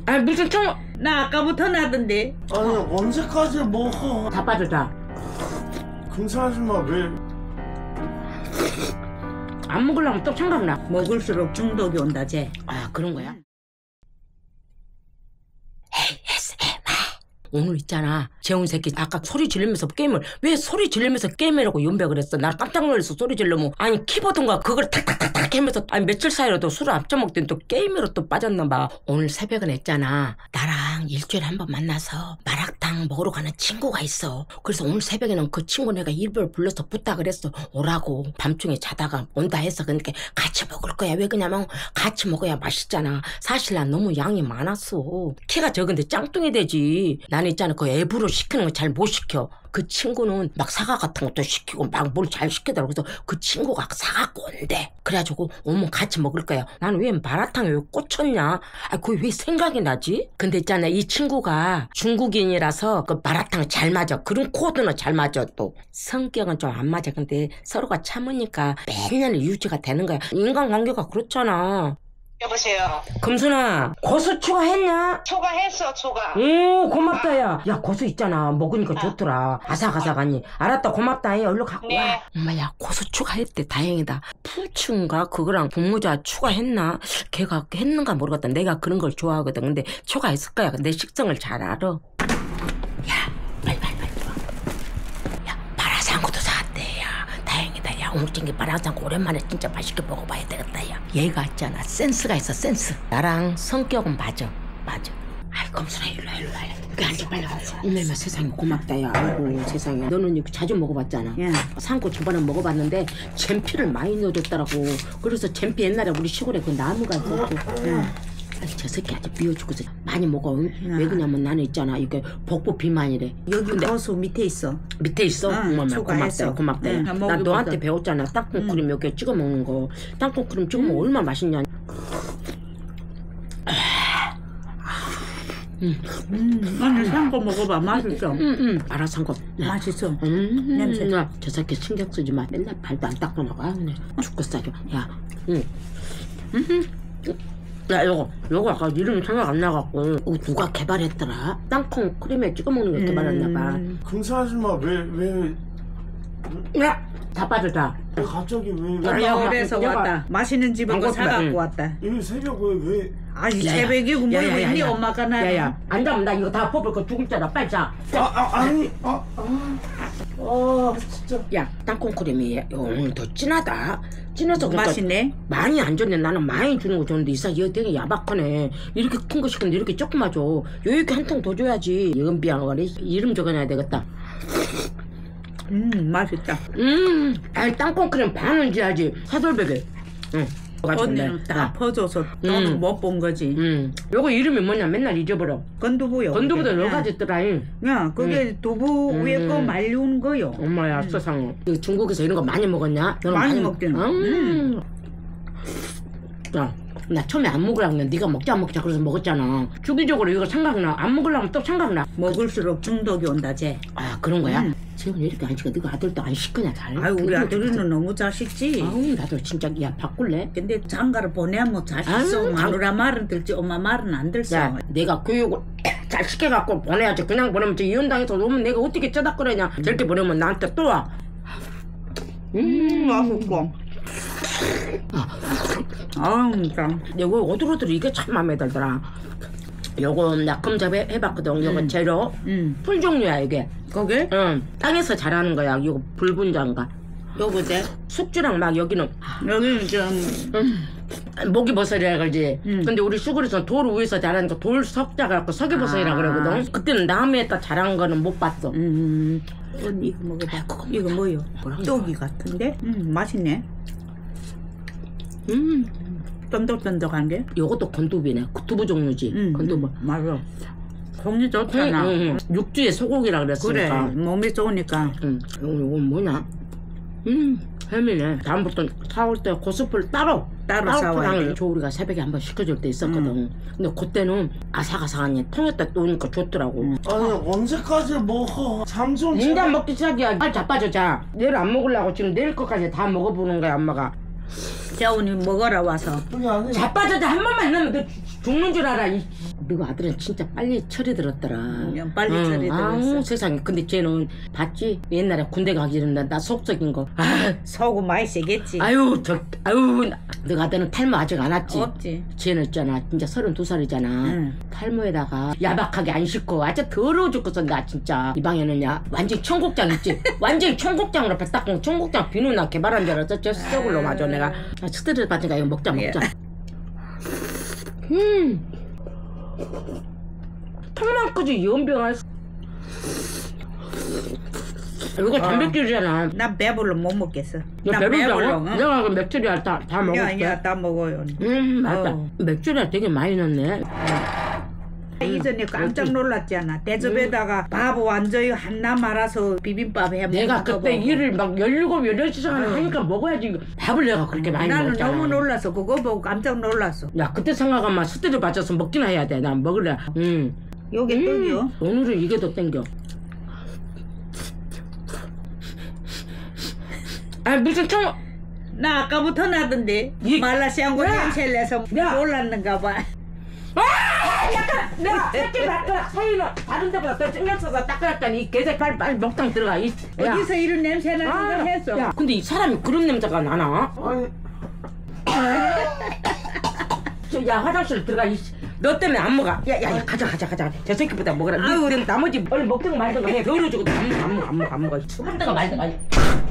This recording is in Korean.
아니 무슨 청... 나 아까부터 나던데. 아니 언제까지 먹어? 다 빠졌다. 금사 아줌마 왜? 안 먹으려면 또 생각나. 먹을수록 중독이 온다 쟤. 아 그런 거야? 오늘 있잖아 재훈 새끼 아까 소리 지르면서 게임을 왜 소리 지르면서 게임이라고 연백을 했어. 나 깜짝 놀라서 소리 지르면 아니 키보드인가 그걸 탁탁탁탁 하면서 아니 며칠 사이로도 술을 앞쳐먹더니 또 게임으로 또 빠졌나 봐. 오늘 새벽은 했잖아 나랑 일주일에 한 번 만나서 마라탕 먹으러 가는 친구가 있어. 그래서 오늘 새벽에는 그 친구 내가 일부러 불러서 부탁을 했어. 오라고. 밤중에 자다가 온다 해서 그러니까 같이 먹을 거야. 왜 그러냐면 같이 먹어야 맛있잖아. 사실 난 너무 양이 많았어. 키가 적은데 짱뚱이 되지. 나는 있잖아 그 앱으로 시키는 거 잘 못 시켜. 그 친구는 막 사과 같은 것도 시키고 막 뭘 잘 시키더라고. 그래서 그 친구가 사갖고 온대. 그래가지고 오면 같이 먹을 거야. 나는 왜 마라탕에 왜 꽂혔냐. 아 그게 왜 생각이 나지. 근데 있잖아 이 친구가 중국인이라서 그 마라탕 잘 맞아. 그런 코드는 잘 맞아. 또 성격은 좀 안 맞아. 근데 서로가 참으니까 매년 유지가 되는 거야. 인간관계가 그렇잖아. 여보세요. 금순아 고수 추가했냐? 초과했어, 초과. 오 고맙다 야. 야 고수 있잖아 먹으니까 좋더라. 아삭아삭하니. 알았다 고맙다 해. 얼른 갖고 네. 와. 엄마야 고수 추가했대. 다행이다. 풀추인가 그거랑 분모자 추가했나? 걔가 했는가 모르겠다. 내가 그런 걸 좋아하거든. 근데 추가했을 거야. 내 식성을 잘 알아. 야 빨리 야 마라샹궈도 사왔대. 야 다행이다. 야 오늘 찐게 마라샹궈 오랜만에 진짜 맛있게 먹어봐야 되겠다. 야 얘가 있잖아 센스가 있어. 센스. 나랑 성격은 맞아. 아이 검순아 일로 와. 여기 앉아 빨리 와. 엄마 세상에 고맙다. 야 아이고 세상에. 너는 이거 자주 먹어봤잖아. 예. 상고 저번에 먹어봤는데 잼피를 많이 넣어줬더라고. 그래서 잼피 옛날에 우리 시골에 그 나무가 있었고. 아니 저 새끼 아주 미워 죽겠어. 많이 먹어. 왜 그러냐면 나는 있잖아 이게 복부 비만이래. 여기 근데 고수 밑에 있어. 밑에 있어? 엄마 추가했어. 고맙다. 응, 나 먹어보자. 너한테 배웠잖아. 땅콩크림 여기에 찍어 먹는 거. 땅콩크림 찍어 먹으면 얼마나 맛있냐. 오늘 산거 먹어봐. 맛있어. 알아서 한 거. 맛있어. 냄새. 저 새끼 신경 쓰지 마. 맨날 발도 안 닦고 나가. 그냥 죽겠어. 야, 야, 요거 아까 이름 생각 안 나갖고. 누가 개발했더라? 땅콩 크림에 찍어 먹는 거 개발했나봐. 금사 아줌마 왜 야, 다 빠졌다. 갑자기 왜? 야, 엄마 그래서 내가 왔다. 맛있는 집에 거 사갖고 왔다. 이 새벽에 왜? 아니 새벽이고 뭐 있니 엄마가 나. 야야, 안 자면 나 이거 다 뽑을 거 죽을 자다. 빨리 자. 진짜. 야, 땅콩 크림이 오늘 더 진하다. 진해서 그러니까 맛있네. 많이 안 줬네. 나는 많이 주는 거 줬는데 이사 얘 되게 야박하네. 이렇게 큰 거 시켰는데 이렇게 조그만 줘. 여유있게 한 통 더 줘야지. 연비한 거네. 이름 적어놔야 되겠다. 맛있다. 아니 땅콩 크림 반은 줘야지. 사돌베개. 응. 언니는 딱 퍼줘서 너도 못 본 거지. 요거 이름이 뭐냐 맨날 잊어버려. 건두부요. 건두부도 여러 가지 있더라. 야 그게 두부 위에 거 말리운 거요. 엄마야 세상에. 중국에서 이런 거 많이 먹었냐? 너는 많이 먹긴. 야, 나 처음에 안 먹으려고 했는데 네가 먹자 그래서 먹었잖아. 주기적으로 이거 생각나. 안 먹으려면 또 생각나. 먹을수록 중독이 온다 쟤. 아 그런 거야? 지금 이렇게 안 시켜. 네가 아들도 안 시키냐 잘. 아유 우리 아들은 너무 잘 식지. 아우 나도 진짜 야 바꿀래? 근데 장가를 보내면 잘 씻어. 마누라 말은 들지 엄마 말은 안 들어. 야 내가 교육을 잘 시켜갖고 보내야지. 그냥 보내면 저 이혼당해서 오면 내가 어떻게 쩌닥거리냐. 저렇게 보내면 나한테 또 와. 맛있고. 아우 진짜. 요거 오들오들 이게 참 마음에 들더라. 요거 나 검잡 해봤거든. 요거 재료 풀 종류야 이게. 거기? 응 땅에서 자라는 거야. 요거 불분자인가. 요거제? 숙주랑 막 여기는 여기는 좀 모기버섯이라 그러지. 근데 우리 시골에서는 돌 위에서 자라는 거 돌석자 갖고 석이버섯이라 그러거든. 그때는 남해에다 자란 거는 못 봤어. 언니 이거 먹어봐. 이거 뭐요? 떡이 같은데? 맛있네. 쫀득쫀득한 게? 요것도 건두비네. 두부 종류지. 건두부. 맞아. 속이 좋잖아. 육주에 소고기라 그래 그랬으니까. 몸에 좋으니까. 요건 뭐냐? 햄이네. 다음부터 사올 때 고수풀 따로 사와야 돼. 조우리가 새벽에 한번 시켜줄 때 있었거든. 근데 그때는 아삭아삭하니 통에다 놓으니까 좋더라고. 아니 언제까지 먹어? 잠 좀. 인간 먹기 시작이야. 빨리 자빠져 자. 내일 안 먹으려고 지금 내일 것까지 다 먹어보는 거야 엄마가. 재훈이 먹으러 와서. 그게 아니라. 자빠져 자. 한 번만 넣으면 너 죽는 줄 알아. 너 아들은 진짜 빨리 철이 들었더라. 그냥 빨리 철이 아우, 들었어. 세상에. 근데 쟤는 봤지? 옛날에 군대 가기 전에 나 속썩인 거. 속은 많이 세겠지. 아유, 너 아들은 탈모 아직 안 왔지? 없지. 쟤는 있잖아. 진짜 32살이잖아. 응. 탈모에다가 야박하게 안 씻고 아주 더러워 죽겠어. 나 진짜. 이 방에는 야 완전 청국장 있지? 완전 청국장으로 배 닦고 청국장 비누 나 개발한 줄 알았어. 저 썩을로 맞아 내가. 스트레스 받으니까 이거 먹자. 턱만 크지 연병할. 이거 단백질이잖아. 난 배불러 못 먹겠어. 너 난 배부르다고? 응? 내가 그 맥주리알 다 먹었어. 야, 다 먹어요. 맞다. 어. 맥주리알 되게 많이 넣네. 이전에 깜짝 놀랐잖아. 대접에다가 밥 완전히 하나 말아서 비빔밥 해 먹는 내가 거 그때 보고. 일을 막 17, 18시간 하니까 먹어야지. 밥을 내가 그렇게 많이 나는 먹잖아. 너무 놀랐어. 그거 보고 깜짝 놀랐어. 야 그때 생각하면 스트레스 받아서 먹긴 해야 돼. 난 먹을래. 요게 떡이요. 오늘은 이게 더 땡겨. 아 무슨 청 나 아까부터 나던데. 말라시안고 냄새 내서 야. 놀랐는가 봐. 내가 새끼 닦아 서희는 다른 데보다 더 찡겨서서 닦아놨더니 이 개새 빨리 먹당 들어가. 어디서 이런 냄새 나는 걸 했어. 야 근데 이 사람이 그런 냄새가 나나? 아니 야 화장실 들어가. 너 때문에 안 먹어. 야 가자. 저 새끼보다 먹어라. 아유. 나머지 얼른 먹든가 말든가 해. 더러워지고 안 먹어. 죽든가 말든가.